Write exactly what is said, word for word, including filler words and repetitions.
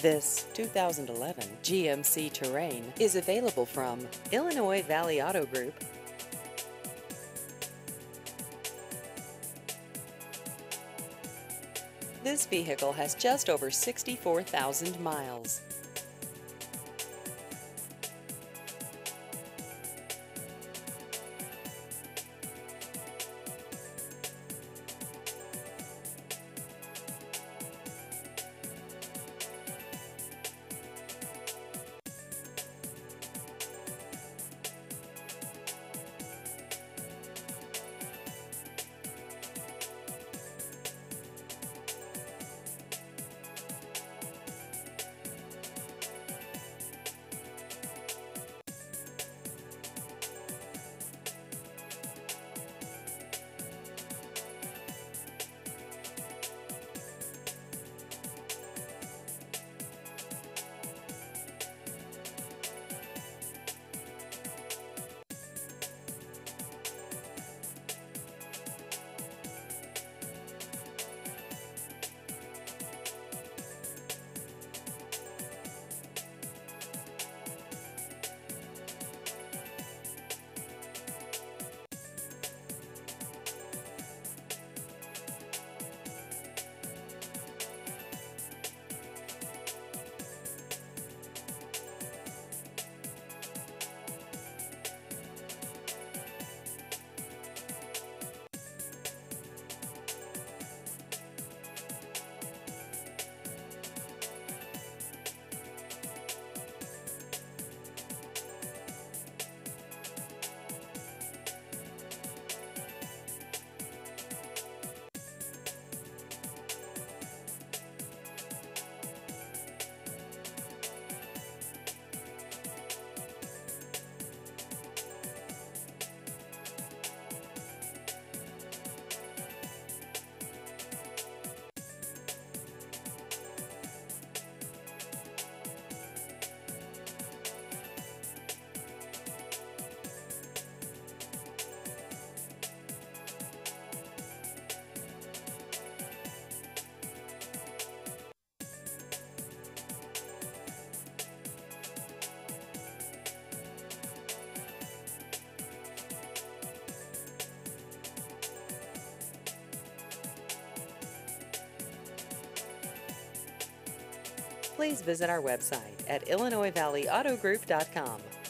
This two thousand eleven G M C Terrain is available from Illinois Valley Auto Group. This vehicle has just over sixty-four thousand miles. Please visit our website at illinois valley auto group dot com.